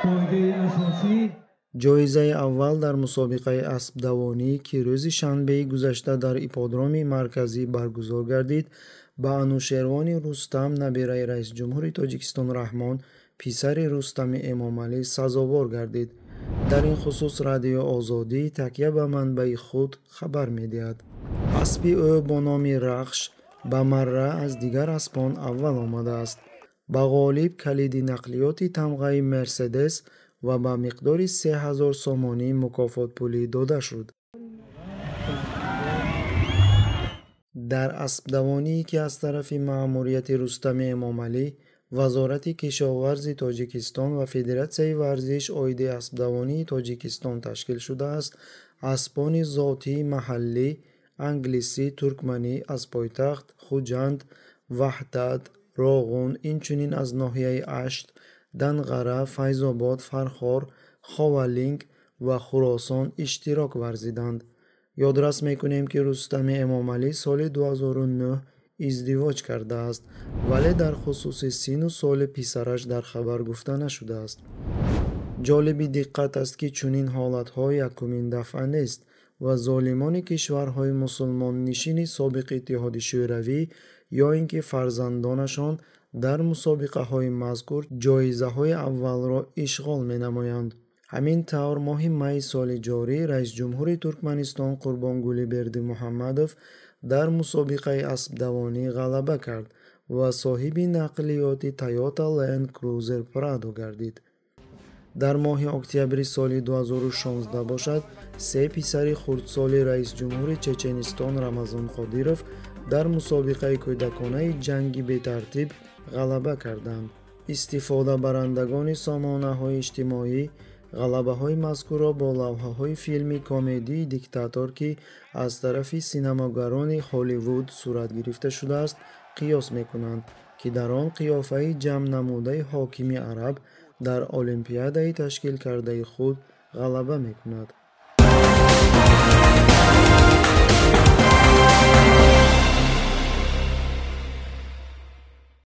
ҷоизаи аввал дар мусобиқаи аспдавонӣ ки рӯзи шанбеи гузашта дар ипподроми марказӣ баргузор гардид, ба Анушервони Рустам набираи раисҷумҳури Тоҷикистон Раҳмон писари Рустами Эмомалӣ сазовор гардид. дар ин хусус Радиои Озодӣ такя ба манбаи худ хабар медиҳад. аспи ӯ бо номи Рахш ба марра аз дигар аспон аввал омадааст. ба ғолиб калиди нақлиёти тамғаи Мерседес ва ба миқдори 3000 сомонӣ мукофотпулӣ дода шуд. дар аспдавоние ки аз тарафи маъмурияти Рустами Эмомалӣ, Вазорати кишоварзи Тоҷикистон ва Федератсияи варзиш оиди аспдавонии Тоҷикистон ташкил шудааст, аспони зотии маҳаллӣ англисӣ, туркманӣ аз пойтахт Хуҷанд, Ваҳдат, Роғун, инчунин аз ноҳияи Ашт, Данғара, Файзобод, Фархор, Ховалинг ва Хуросон иштирок варзиданд. ёдрас мекунем ки Рустами Эмомалӣ соли 2009 издивоҷ кардааст, вале дар хусуси сину соли писараш дар хабар гуфта нашудааст. ҷолиби диққат аст ки чунин ҳолатҳо якумин дафъа нест ва золимони кишварҳои мусулмоннишини собиқи Иттиҳоди Шӯравӣ ё ин ки фарзандонашон дар мусобиқаҳои мазкур ҷоизаҳои аввалро ишғол менамоянд. ҳамин тавр моҳи майи соли ҷорӣ раисҷумҳури Туркманистон Қурбонгулӣ Бердимуҳаммадов дар мусобиқаи аспдавонӣ ғалаба кард ва соҳиби нақлиёти Toyota Land Cruiser Prado гардид. дар моҳи октябри соли 2016 бошад, се писари хурдсоли раисҷумҳури Чеченистон Рамазон Қодиров дар мусобиқаи кӯдаконаи ҷанги бетартиб ғалаба карданд. истифодабарандагони сомонаҳои иҷтимоӣ ғалабаҳои мазкурро бо лавҳаҳои филми комедии «Диктатор» ки аз тарафи синамогарони Ҳолливуд сурат гирифта шудааст, қиёс мекунанд, ки дар он қиёфаи ҷамъ намудаи ҳокими араб дар олимпиадаи ташкилкардаи худ ғалаба мекунад.